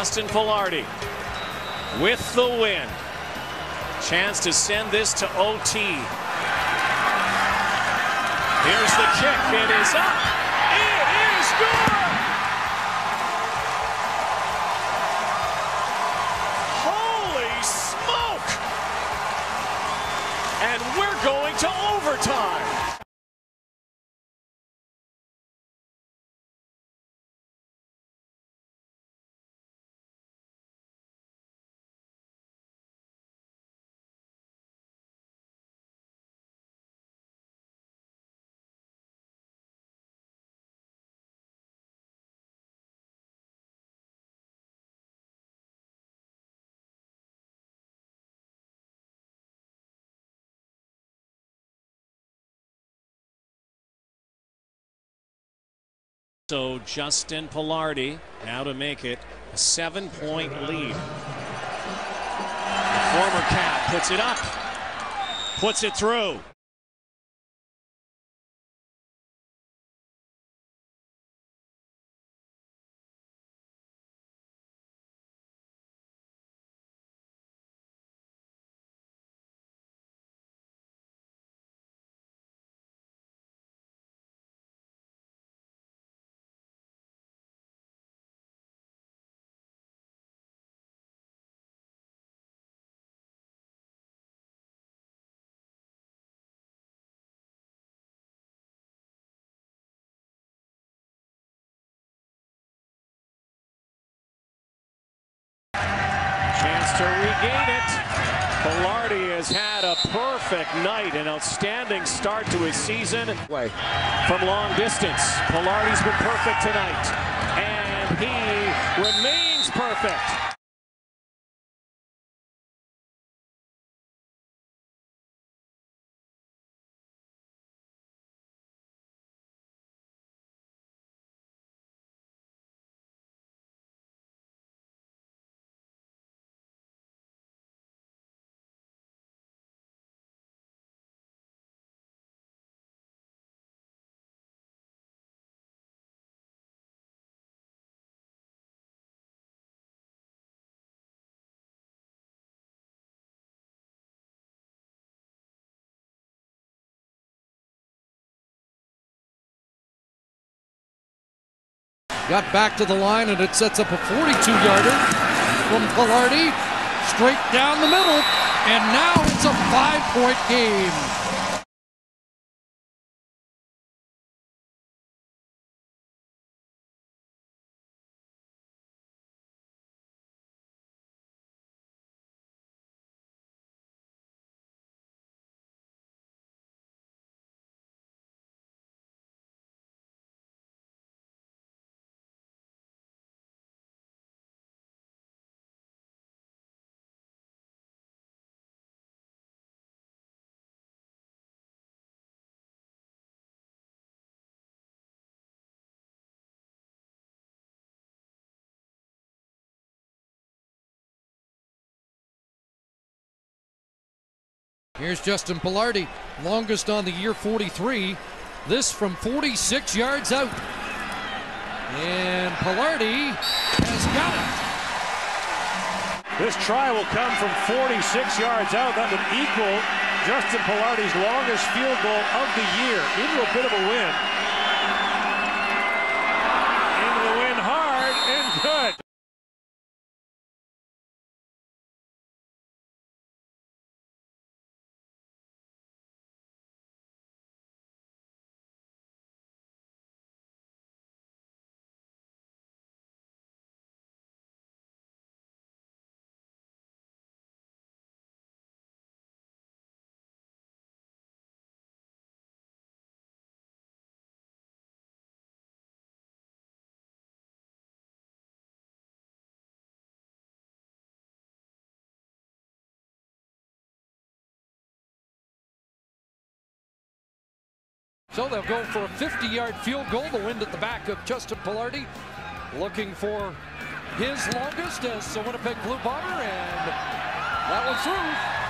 Justin Palardy with the win. Chance to send this to OT. Here's the kick. It is up. It is good. Holy smoke. And we're going to overtime. So Justin Palardy now to make it a 7-point lead. The former Cap puts it up, puts it through. Chance to regain it. Palardy has had a perfect night, an outstanding start to his season. From long distance, Palardy's been perfect tonight, and he remains perfect. Got back to the line, and it sets up a 42-yarder from Palardy, straight down the middle, and now it's a 5-point game. Here's Justin Palardy, longest on the year, 43. This from 46 yards out. And Palardy has got it. This try will come from 46 yards out. That would equal Justin Palardy's longest field goal of the year. Into a bit of a win. Into the win hard and good. So they'll go for a 50-yard field goal. The wind at the back of Justin Palardy, looking for his longest as the Winnipeg Blue Bomber, and that one's through.